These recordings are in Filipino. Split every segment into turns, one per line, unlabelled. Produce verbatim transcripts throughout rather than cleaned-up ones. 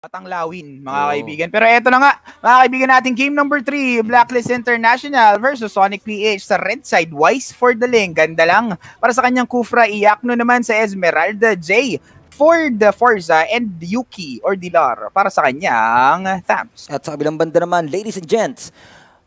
Patanglawin, mga
Oo.
kaibigan. Pero eto na nga, mga kaibigan natin, game number three, Blacklist International versus Sonic P H sa red side, Wise for the lane. Ganda lang. Para sa kanyang Kufra, Iyakno naman sa Esmeralda, J for the Forza, and Yuki or Dilar para sa kanyang Thams.
At sa kabilang banda naman, ladies and gents,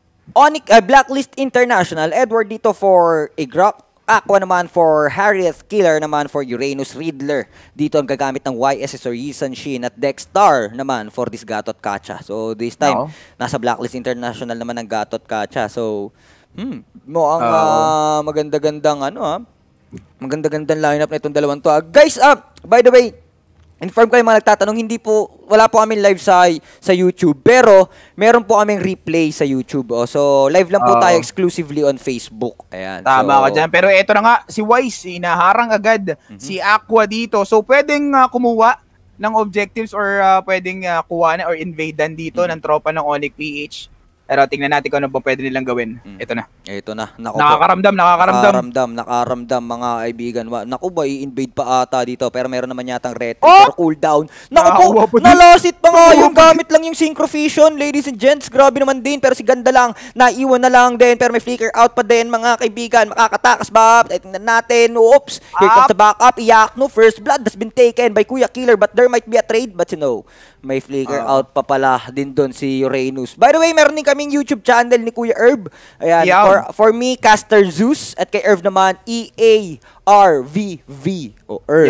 Onyx, uh, Blacklist International, Edward dito for Igrok, Aqua naman for Harriet, Killer naman for Uranus, Riddler. Dito ang gagamit ng Y S S or Yisan Shin at Dexstar naman for this Gatot Kacha. So this time,
No.
nasa Blacklist International naman ang Gatot Kacha. So, hmm, mo ang
Oh.
uh, maganda-gandang ano ha. Maganda-gandang lineup na itong dalawang to. Uh, guys, uh, by the way, inform kayo mga nagtatanong, hindi po, wala po kami live sa sa YouTube, pero meron po kaming replay sa YouTube. Oh. So, live lang po
Oh.
tayo exclusively on Facebook. Ayan.
Tama
so,
ka dyan. Pero eto na nga, si Wise, inaharang agad
Mhm.
si Aqua dito. So, pwedeng uh, kumuha ng objectives or uh, pwedeng uh, kuha na or invadean dito
Mhm.
ng tropa ng Onyx P H. Pero tingnan natin kung ano ba pwede nilang gawin.
Mm.
Ito na.
Ito na. Naku po.
Nakakaramdam, nakakaramdam.
Nakaramdam, nakaramdam mga kaibigan. Wa- Naku ba, i-invade pa ata dito. Pero meron naman yatang ret.
Oh!
Pero cooldown. Naku po,
Nakakuha po din.
nalasit pa nga
Nakakuha
yung
po din.
gamit lang yung Synchrofusion. Ladies and gents, grabe naman din. Pero si ganda lang, naiwan na lang din. Pero may flicker out pa din mga kaibigan. Makakatakas ba? Ay, tingnan natin. Oops. Here comes
Up.
the backup. Iyakno, first blood has been taken by Kuya Killer. But there might be a trade. But you know, may flicker
Ah.
out pa pala din doon si Uranus. By the way, meron din kaming YouTube channel ni Kuya Herb. Ayan,
Yan.
for, for me, Caster Zeus. At kay Herb naman, E A R V V. O Herb.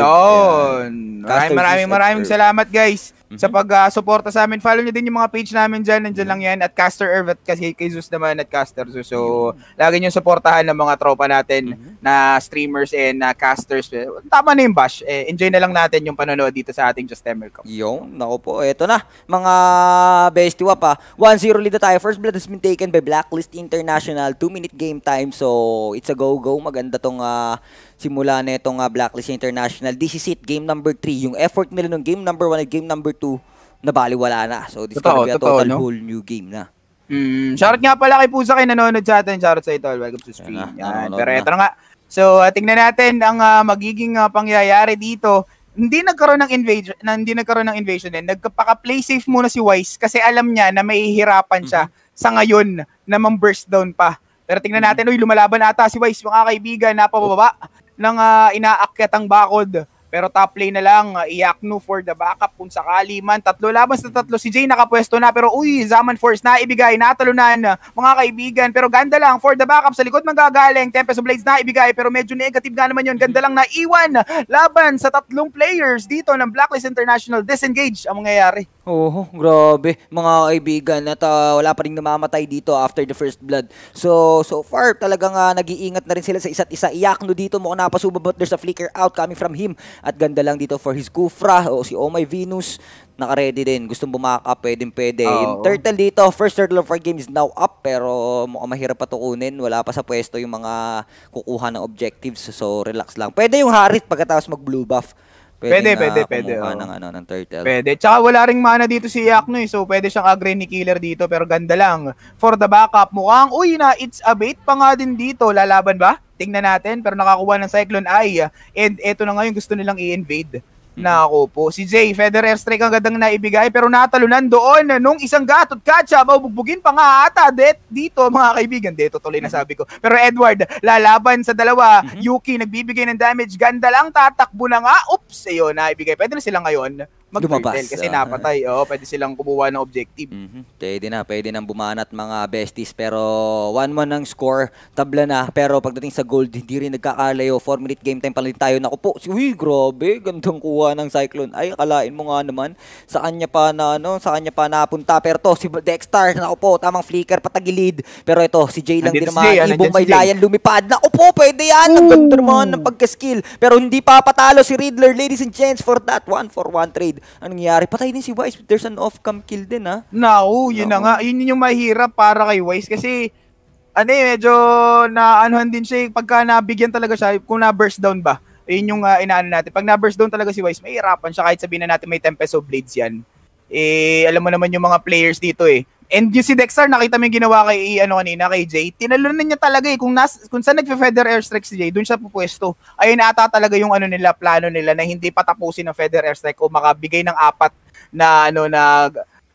Yun.
Ayan.
Maraming
Caster
maraming
Zeus at
maraming
Herb.
salamat guys
Mhm.
sa pag-suporta sa amin. Follow nyo din yung mga page namin dyan. Nandyan lang yan. At Caster Irv at kasi kay Zeus naman at Caster Zeus. So, lagi nyo suportahan ng mga tropa natin
Mhm.
na streamers and na casters. Tama na yung bash. Eh, enjoy na lang natin yung panonood dito sa ating Just Emerald.
Yung, nako po, eto na. Mga bestie pa. one zero lead na tayo. First blood has been taken by Blacklist International. two minute game time. So, it's a go-go. Maganda tong ah, simula na itong uh, Blacklist International. This is it, game number three. Yung effort nila nung game number one at game number two, nabaliwala na. So, this is
Totoo,
gonna be a
totoo,
total
no?
whole new game na.
Mm, shoutout nga pala kay Pusa kay nanonood sa atin. Shoutout sa ito. Welcome to stream.
Yan na,
Yan.
nanonood
Pero
na.
ito na nga. So, uh, tingnan natin ang uh, magiging uh, pangyayari dito. Hindi nagkaroon ng invasion, na hindi nagkaroon ng invasion din. Nagpaka-play safe muna si Wise kasi alam niya na may hihirapan siya sa ngayon na mang-burst down pa. Pero tingnan natin, uy, lumalaban ata si Wise, mga kaibigan, napababa ng uh, inaakyatang bakod. Pero top lane na lang, uh, Iyakno for the backup kung sakali man. Tatlo laban sa tatlo, si Jay nakapwesto na. Pero uy, Zaman Force na ibigay, natalunan uh, mga kaibigan. Pero ganda lang, for the backup, sa likod manggagaling. Tempest of Blades na ibigay, pero medyo negative nga naman yun. Ganda lang na iwan laban sa tatlong players dito ng Blacklist International. Disengage ang mangyayari.
Oo, grabe. Mga kaibigan, at uh, wala pa rin namamatay dito after the first blood. So, so far, talagang uh, nag-iingat na rin sila sa isa't isa. Iyakno dito, mukhang napasuba, but there's a flicker out coming from him. At ganda lang dito for his Kufra, o si Oh My Venus, naka-ready din. Gustong bumakap, pwedeng pwede.
Oo.
Yung turtle dito, first turtle of our game is now up, pero mukhang mahirap pa tukunin. Wala pa sa pwesto yung mga kukuha ng objectives. So, relax lang. Pwede yung Harit pagkatapos mag-blue buff.
Pwede,
na
pwede, pwede,
kumuha
oo.
ng, ano, ng turtle.
Pwede. Tsaka wala ring mana dito si Iyakno eh. So pwede siyang agree ni Killer dito. Pero ganda lang. For the backup, mukhang, uy na, it's a bait pa nga din dito. Lalaban ba? Tingnan natin. Pero nakakuha ng Cyclone Eye. And eto na nga yung gusto nilang i-invade. Nako po. Si Jay, Feather Airstrike ang gandang naibigay. Pero natalunan doon nung isang Gatot Kacha. Mabugbugin pa nga ata det, dito mga kaibigan. Dito tuloy na sabi ko. Pero Edward, lalaban sa dalawa.
Mhm.
Yuki, nagbibigay ng damage. Ganda lang, tatakbo na nga. Oops, ayun, naibigay. Pwede na sila ngayon mag-turtle kasi
Oo.
napatay. Oo, pwede silang kumuha ng objective.
Mhm. Pwede na, pwede nang bumanat mga besties. Pero one one ang score, tabla na. Pero pagdating sa gold, hindi rin nagkakalayo. four minute game time pa rin tayo. Naku po, uy, grabe, gandang kuha ng Cyclone. Ay, akalain mo nga naman, sa kanya pa na, ano, sa kanya pa napunta. Pero to, si Dexstar, naku po, tamang flicker, patagilid. Pero ito, si Jay lang
Nandito
din
si Jay, ah,
naman, ibong
nandyan si
may
Jay.
layan, lumipad. Naku po, pwede yan. Ang ganda naman ng pagka-skill. Pero hindi pa patalo si Riddler, ladies and gents, for that one for one trade. Anong nangyari? Patay din si Wise. There's an off-cam kill din, ha?
Naku, yun na
Naku.
nga. Yun yung mahirap para kay Wise kasi ano eh, medyo na anuhan din siya eh, pagka nabigyan talaga siya, kung na-burst down ba, yun yung uh, inaano natin. Pag na-burst down talaga si Wise, mahirapan siya kahit sabihin na natin may Tempest of Blades yan. Eh, alam mo naman yung mga players dito eh. And yung si Dexter, nakita mo yung ginawa kay, ano kanina, kay Jay, tinalunan niya talaga eh. Kung, nas, kung saan nagfe-feather airstrike si Jay, dun siya pupwesto. Ayun ata talaga yung ano nila, plano nila na hindi patapusin ng feather airstrike o makabigay ng apat na ano na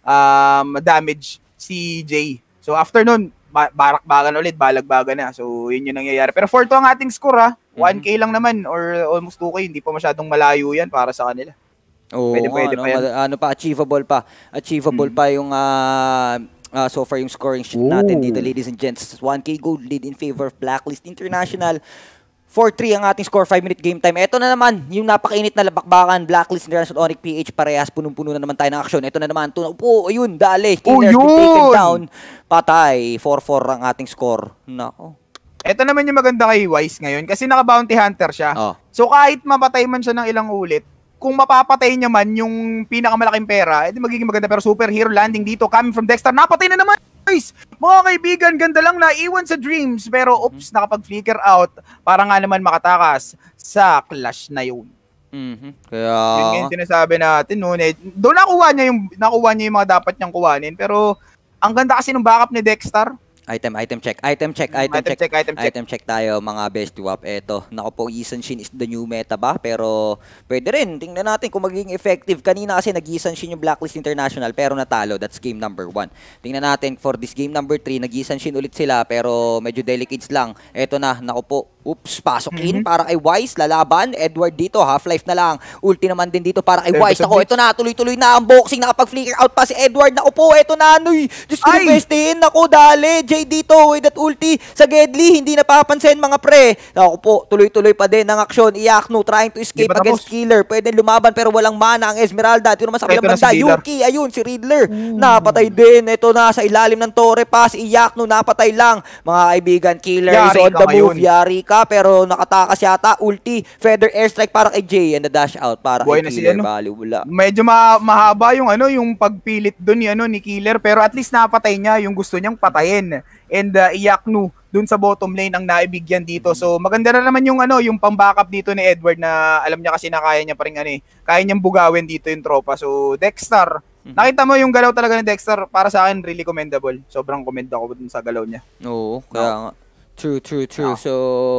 um, damage si Jay. So after nun, ba- barak-bagan ulit, balag-bagan na. So yun yung nangyayari. Pero four two ang ating score ha. one K lang naman or almost two K. Hindi pa masyadong malayo yan para sa kanila.
Oo,
pwede,
nga,
pwede
no?
pa yan.
Ano pa, achievable pa. Achievable
Hmm.
pa yung uh, uh, so far yung scoring sheet natin dito, ladies and gents. one K gold lead in favor of Blacklist International. four three ang ating score, five minute game time. Ito na naman, yung napakainit na labakbakan, Blacklist International, Onyx P H, parehas, punong-puno na naman tayo ng aksyon. Ito na naman, tunaw po, ayun, dali, Killers
Oh,
been taken
yun!
down, patay, four four ang ating score. Nako.
Ito naman yung maganda kay Wise ngayon kasi naka-bounty hunter siya.
Oh.
So kahit mapatay man siya ng ilang ulit, kung mapapatay niya man yung pinakamalaking pera, edi magiging maganda. Pero superhero landing dito, coming from Dexter, napatay na naman! Guys, mga kaibigan, ganda lang na iwan sa Dreams. Pero oops, nakapag-flicker out para nga naman makatakas sa clash na yun.
Mm-hmm. Kaya...
Yun yung sinasabi natin noon. Eh, doon nakuha niya, yung, nakuha niya yung mga dapat niyang kuhanin. Pero ang ganda kasi ng backup ni Dexter.
Item, item check, item check, item,
Item
check,
check, item check.
item check tayo mga best wap. Eto, nako po, Isan Shin is the new meta ba? Pero pwede rin, tingnan natin kung magiging effective. Kanina kasi nag-Isan Shin yung Blacklist International pero natalo, that's game number one. Tingnan natin for this game number three, nag-Isan Shin ulit sila pero medyo delicates lang. Eto na, nako po, oops, pasok in
Mm-hmm.
para kay Wise, lalaban, Edward dito, half-life na lang. Ulti naman din dito para kay
Seven
Wise. Nako,
subjects.
ito na, tuloy-tuloy na ang boxing, nakapag-flicker out pa si Edward. Nako po, eto na, anoy, just to
Ay!
the best in. Nako, dali, Jay dito with that ulti sa Gedli, hindi napapansin mga pre. Nako po, tuloy-tuloy pa din ang aksyon. Iyakno trying to escape
Di pa
against
tapos.
Killer. Pwede lumaban pero walang mana ang Esmeralda. Ito naman sa
Eto
kabilang
na si
banda,
Riddler.
Yuki, ayun, si Riddler. Napatay din. Ito na sa ilalim ng Torre Pass, Iyakno, napatay lang. Mga kaibigan, Killer is
Yari
on
ka
the
ngayon.
move. Yari ka, pero nakatakas yata. Ulti, feather airstrike para kay Jay and the dash out para
Buhay
kay
na si
Killer.
ano.
Value, wala.
Medyo ma- mahaba yung ano, yung pagpilit doon ni ano ni Killer, pero at least napatay niya yung gusto niyang patayin. And uh, Iyaknu doon sa bottom lane ang naibigyan dito. So maganda na naman yung ano, yung pang-backup dito ni Edward na alam niya kasi na kaya niya pa rin ano eh. Kaya niyang bugawin dito yung tropa. So Dexter, nakita mo yung galaw talaga ni Dexter, para sa akin really commendable. Sobrang commend ako dun sa galaw niya.
Oo, kaya nga. True, true, true.
Ah.
So,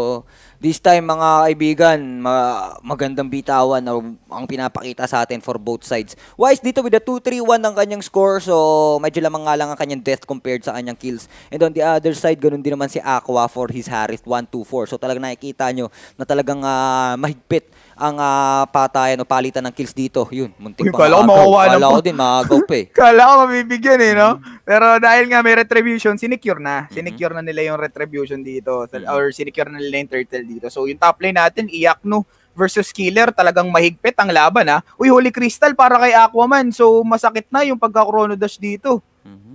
this time mga kaibigan, ma- magandang bitawan na ang pinapakita sa atin for both sides. Wise dito with a two three one ang kanyang score. So, medyo lamang nga lang ang kanyang death compared sa kanyang kills. And on the other side, ganun din naman si Aqua for his Harith one two four. So, talagang nakikita nyo na talagang uh, mahigpit ang uh, patayan o palitan ng kills dito. Yun, muntik
Uy,
pa
kala ko
maagaw.
makuha na
Kala
po.
ko din, maagaw pa eh.
Kala ko mabibigyan eh, no? Pero dahil nga may retribution, sinecure na. Sinecure na nila yung retribution dito. Or sinecure na nila yung turtle dito. So, yung top lane natin, Iyaknu versus Killer, talagang mahigpit ang laban, ha? Uy, Holy Crystal para kay Aquaman. So, masakit na yung pagka-chrono dash dito.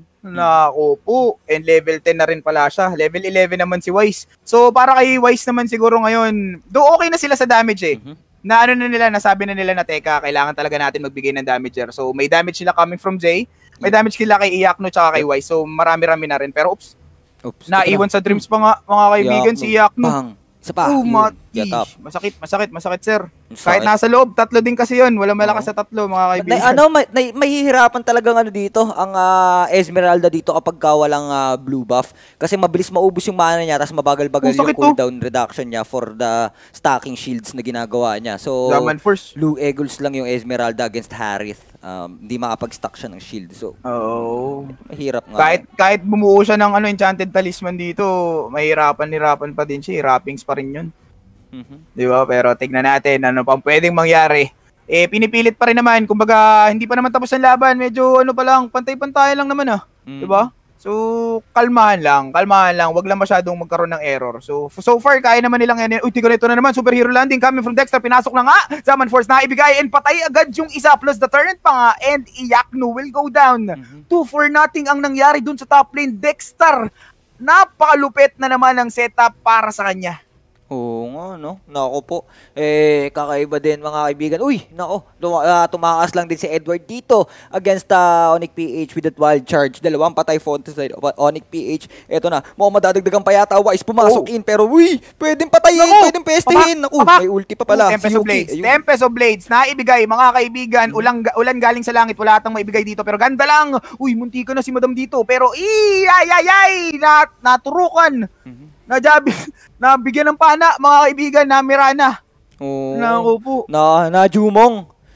Nako po. And level ten na rin pala siya. Level eleven naman si Wise. So, para kay Wise naman siguro ngayon, do okay na sila sa damage eh. Na ano na nila, nasabi na nila na teka, kailangan talaga natin magbigay ng damager. So, may damage sila coming from Jay. May damage sila kay Iyakno tsaka kay Wise. So, marami-rami na rin. Pero, oops,
Oops.
naiwan sa Dreams pa nga, mga kaibigan, si Iyakno.
Bang. Isa pa.
Oh,
Yun,
mati.
get up.
Masakit, masakit, masakit, sir.
Masakit.
Kahit nasa loob, tatlo din kasi yun. Walang malakas sa tatlo, mga kaibigan.
Na, ano, may, may, mahihirapan talagang ano dito, ang ah, Esmeralda dito kapag ka walang ah, blue buff. Kasi mabilis maubos yung mana niya, tapos mabagal-bagal
Oh,
yung
sakit to.
cooldown reduction niya for the stacking shields na ginagawa niya. So,
Zaman first.
blue eagles lang yung Esmeralda against Harith. Um, Hindi makapag-stack siya ng shield. So,
Oo.
mahirap nga.
Kahit kahit bumuo siya ng ano enchanted talisman dito, mahirapan-hirapan pa din siya. Wrappings pa rin yun.
Mhm.
Di ba? Pero tignan natin ano pang pwedeng mangyari. Eh, pinipilit pa rin naman. Kumbaga, hindi pa naman tapos ang laban. Medyo ano pa lang, pantay-pantay lang naman ah.
Mm.
Di ba? So, kalmahan lang. Kalmahan lang. Wag lang masyadong magkaroon ng error. So, so far, kaya naman nilang yan. Uy, tiga nito na naman. Superhero landing coming from Dexter. Pinasok na nga. Zaman Force na ibigay and patay agad yung isa plus the turret pa nga. And Iyaknu will go down. two for nothing ang nangyari dun sa top lane. Dexter, napakalupit na naman ang setup para sa kanya.
Oo nga, no? Nako po. Eh, kakaiba din mga kaibigan. Uy, nako. Tuma- ah, tumakas lang din si Edward dito against uh, Onyx P H with that wild charge. Dalawang patay fonte sa Onyx P H. Eto na. Mukhang madadagdagan pa yata. Wise pumasok
Oh.
in. Pero, uy, pwedeng patayin.
Nako,
Pwedeng pestehin. Naku,
papa,
may ulti pa pala.
Tempest
Si
of
Yuki.
Blades.
Ayun.
Tempest of Blades. Naibigay, mga kaibigan. Ulang, ulan galing sa langit. Wala atang maibigay dito. Pero ganda lang. Uy, munti ko na si Madam dito. Pero, ay, ay, ay, ay. Nat, naturukan. Najabi, nabigyan ng pana, mga kaibigan, na Mirana.
Oo.
Naku po.
Na, na Jumong.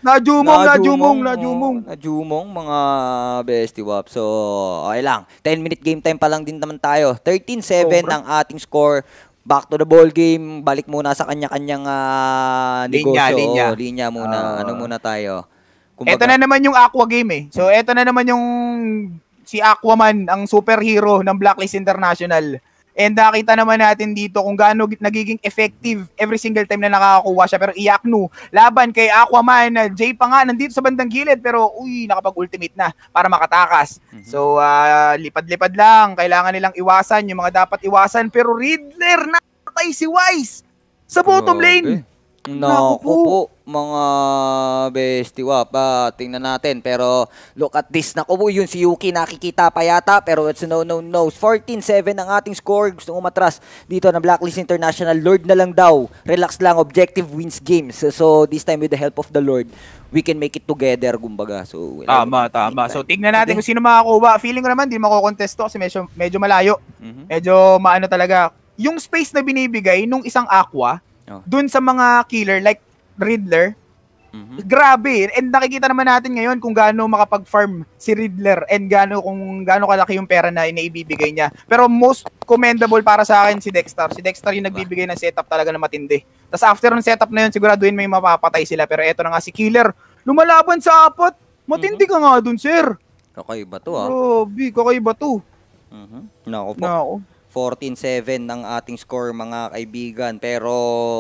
Najumong, najumong, najumong.
Oh, najumong mga bestie wap. So, okay lang. ten minute game time pa lang din naman tayo. thirteen seven ang ating score. Back to the ball game. Balik muna sa kanya-kanyang uh, negosyo.
Linya, linya.
O, linya muna. Uh, ano muna tayo?
Kumbaga, ito na naman yung Aqua game eh. So, ito na naman yung si Aquaman, ang superhero ng Blacklist International. And nakita naman natin dito kung gaano nagiging effective every single time na nakakakuha siya. Pero Iaknu, laban kay Aquaman, Jay pa nga nandito sa bandang gilid pero uy, nakapag-ultimate na para makatakas. Mm-hmm. So, uh, lipad-lipad lang. Kailangan nilang iwasan yung mga dapat iwasan. Pero Riddler, nakatay si Wise sa bottom
oh,
lane.
Okay. Naku po, po, mga bestie wap. Ah, tingnan natin. Pero look at this. Naku po, yun si Yuki nakikita pa yata. Pero it's no, no, no. fourteen seven ang ating score. Gusto umatras dito na Blacklist International. Lord na lang daw. Relax lang. Objective wins games. So, so this time with the help of the Lord, we can make it together, kumbaga. So,
tama, tama. So, tingnan natin kung sino makakuha. Feeling ko naman, di makokontest to kasi medyo, medyo malayo. Mm-hmm. Medyo maano talaga. Yung space na binibigay nung isang Aqua, oh. dun sa mga killer like Riddler, mm-hmm. grabe. And nakikita naman natin ngayon kung gaano makapag-farm si Riddler and gaano kung gaano kalaki yung pera na inaibibigay niya. Pero most commendable para sa akin si Dexter. Si Dexter yung nagbibigay ng setup talaga na matindi. Tapos after ng setup na yun, siguraduhin may mapapatay sila. Pero eto na nga si Killer, lumalaban sa apat. Matindi mm-hmm. ka nga dun, sir.
Kakaiba to, ah.
Grabe, kakaiba to.
Mm-hmm. Nako po.
Nako.
fourteen seven ng ating score, mga kaibigan. Pero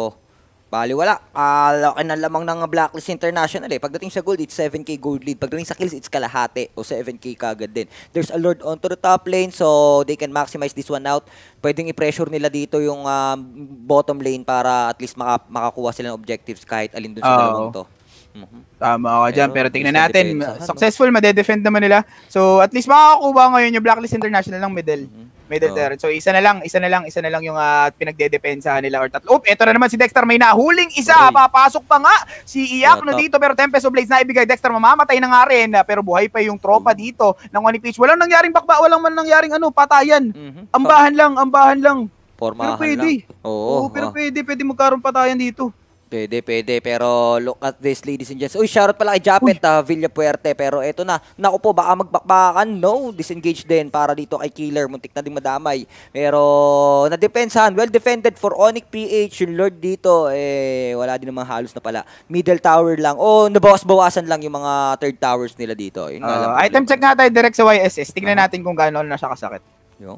bali wala. Uh, laki na lamang ng Blacklist International eh. Pagdating sa gold, it's seven K gold lead. Pagdating sa kills, it's kalahati o seven K kagad din. There's a Lord onto the top lane so they can maximize this one out. Pwedeng i-pressure nila dito yung uh, bottom lane para at least maka makakuha sila ng objectives kahit alin dun sa oh. dalawang to. Mm-hmm.
Tama ka dyan, pero tingnan natin. Successful, madedefend naman nila. So at least makakakuha ngayon yung Blacklist International ng middle. Mm-hmm. Middle there. So isa na lang, isa na lang, isa na lang yung uh, pinagdedepensahan nila or tatlo. Oop, eto na naman si Dexter, may nahuling isa. Okay. Papasok pa nga si Iaknu dito pero Tempest of Blades na ibigay. Dexter mamamatay na nga rin pero buhay pa yung tropa dito ng One Piece. Walang nangyaring bakba, walang man nangyaring ano, patayan. Mm-hmm. Ambahan lang, ambahan lang.
Pormahan
pero pwede.
Lang. Oo,
Oo, pero oh. pwede, pwede magkaroon patayan dito.
Pwede, pwede. Pero look at this, ladies and gents. Uy, shoutout pala kay Japet, uh, Villapuerte. Pero eto na. Naku po, baka magbakbakan. No, disengage din para dito kay Killer. Muntik na din madamay. Pero na-depensahan. Well defended for Onyx P H. Yung Lord dito, eh, wala din naman halos na pala. Middle tower lang. O, oh, nabawas-bawasan lang yung mga third towers nila dito. Yun
uh, item check nga tayo direct sa Y S S. Tingnan uh-huh. natin kung gaano na siya kasakit.
Yung?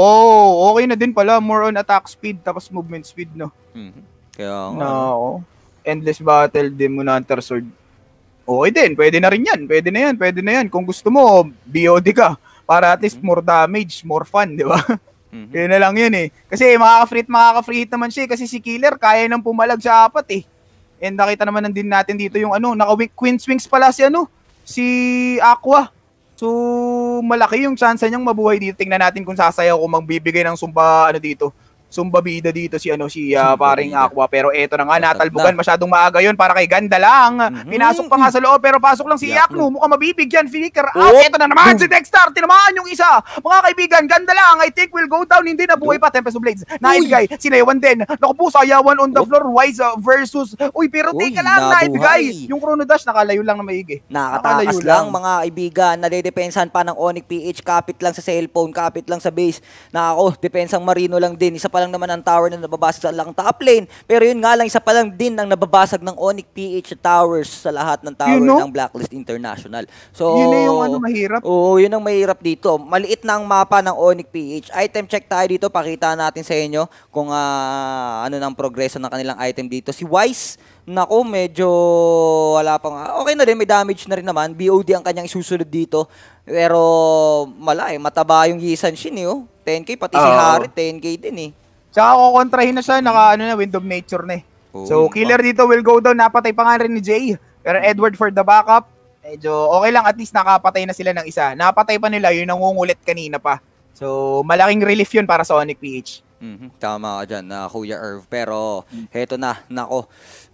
Oh, okay na din pala. More on attack speed tapos movement speed, no?
Mm-hmm. Kaya nga.
No. Endless battle, Demon Hunter Sword. Okay din, pwede na rin yan. Pwede na yan, pwede na yan. Kung gusto mo, B O D ka. Para at least more damage, more fun, di ba? Mm-hmm. Kaya na lang yun eh. Kasi makaka-free hit, makaka-free hit naman siya. Kasi si Killer, kaya nang pumalag sa apat eh. And nakita naman din natin dito yung ano, naka-Queen Swings pala si ano, si Aqua. So, malaki yung chance niyang mabuhay dito. Tingnan natin kung sasayaw kung magbibigay ng sumba, ano dito. Sumbabida dito si ano si uh, paring Aqua pero eto na nga natalbugan masyadong maaga yun para kay Ganda lang. Mm-hmm. Pinasok pa nga sa loob pero pasok lang si Iaknu. Mukhang mabibigyan. Flicker out. Eto na naman si Dexter. Tinamaan yung isa. Mga kaibigan, Ganda lang. I think will go down. Hindi na buhay pa. Tempest of Blades. Naibigay. Sinayawan din. Naku po, sayawan on the floor. Wise uh, versus. Uy, pero teka lang. Naibigay. Yung Chrono Dash nakalayo lang na maigi.
Nakatakas lang, lang mga kaibigan. Nadedepensahan pa ng Onyx P H. Kapit lang sa cellphone. Kapit lang sa base. Nakako, depensang Marino lang din. Isa pa lang naman ang tower na nababasag sa lang top lane. Pero yun nga lang, isa pa lang din ang nababasag ng Onyx P H towers sa lahat ng tower you know? ng Blacklist International. So,
yun na yung ano mahirap.
Oo, yun ang mahirap dito. Maliit na ang mapa ng Onyx P H. Item check tayo dito. Pakita natin sa inyo kung uh, ano ng progreso ng kanilang item dito. Si Wise, nako, medyo wala pang, okay na rin, may damage na rin naman. B O D ang kanyang isusunod dito. Pero mala eh, mataba yung Yisan Shin eh, oh. ten K, pati uh, si Harit, ten K din eh.
Tsaka kukontrahin na siya, naka ano na, Wind of Nature na eh. Oh, so, Killer dito will go down, napatay pa nga rin ni Jay. Pero Edward for the backup, medyo okay lang, at least nakapatay na sila ng isa. Napatay pa nila, yun nangungulit kanina pa. So, malaking relief yun para sa Onyx P H.
Mm-hmm. Tama ka dyan, na uh, Kuya Irv. Pero, heto na, nako.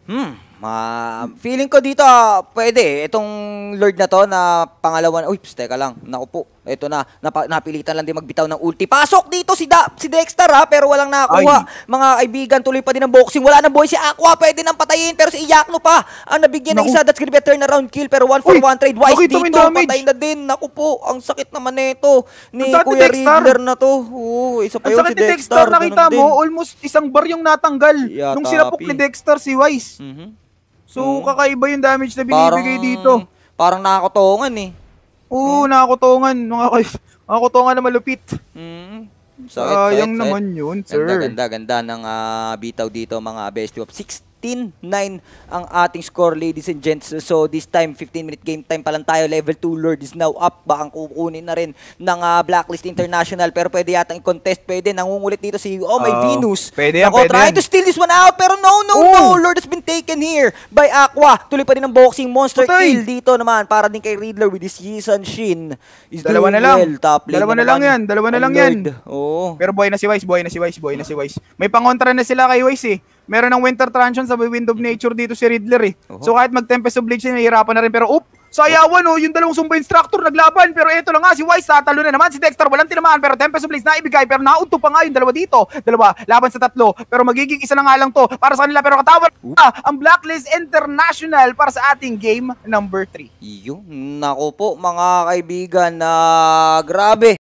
Hmm, ma feeling ko dito ah, pwede. Itong Lord na to na pangalawa. Uy, pst, teka lang. Naku po. Ito na, napa, napilitan lang din magbitaw ng ulti. Pasok dito si, da, si Dexter ha, pero walang nakakuha.
Ay.
Mga kaibigan, tuloy pa din ang boxing. Wala na boy si Aqua, pwede nang patayin. Pero si Iyakno pa, ang nabigyan ng
Naku.
isa. That's gonna be a turnaround kill. Pero one for
Uy,
one trade. Wise
nakita mo
dito,
yung damage.
patay na din. Naku po, ang sakit naman nito ni
Ang sakit ni
Kuya
Dexter.
Riddler na to. Oo, isa pa
Ang
yun
sakit
si
ni
Dexter.
Dexter, nakita
ganun
mo,
din.
almost isang bar yung natanggal
Yeah,
nung sinapok
tapi.
ni Dexter si Wise.
Mhm.
So,
Mm.
kakaiba yung damage na
Parang,
binibigay dito.
parang nakakotongan eh.
Oo, nakakutongan. Mga kay- nakakutongan na malupit.
Mm. Sakit,
Sayang
sakit,
naman
sakit.
yun, sir.
Ganda, ganda, ganda ng ah, bitaw dito mga bestie of sixteen nine ang ating score, ladies and gents. So this time, fifteen minute game time pa lang tayo. Level two Lord is now up. Baka kukunin na rin ng ah, Blacklist International. Pero pwede yatang i-contest. Pwede. Nangungulit dito si, oh, may
Oo.
Venus.
Pwede yan,
Ako,
pwede
trying
yan.
to steal this one out. Pero no, no,
Oo.
no. Lord has been taken here by Aqua. Tuloy pa rin ang boxing. Monster
Patay.
kill dito naman. Para din kay Riddler with his Yisan Shin. Is
Dalawa
doing
na lang.
well. Top lane
Dalawa na lang
naman
yan. Dalawa na
ang
lang yan.
Lord. Oo.
Pero buhay na si Wise, buhay na si Wise, buhay na si Wise. May pangontra na sila kay Wise eh. Meron ng Winter Truncheon sa Wind of Nature dito si Riddler eh.
Oho.
So kahit mag-Tempest of Blades, nahihirapan na rin. Pero up, sayawan oh, yung dalawang Zumba Instructor naglaban. Pero eto lang nga, si Wise tatalo na naman. Si Dexter walang tinamaan, pero Tempest of Blades naibigay. Pero naunto pa nga yung dalawa dito. Dalawa, laban sa tatlo. Pero magiging isa na nga lang to para sa kanila. Pero katawan na ang Blacklist International para sa ating game number three.
Iyo, nako po mga kaibigan, na grabe.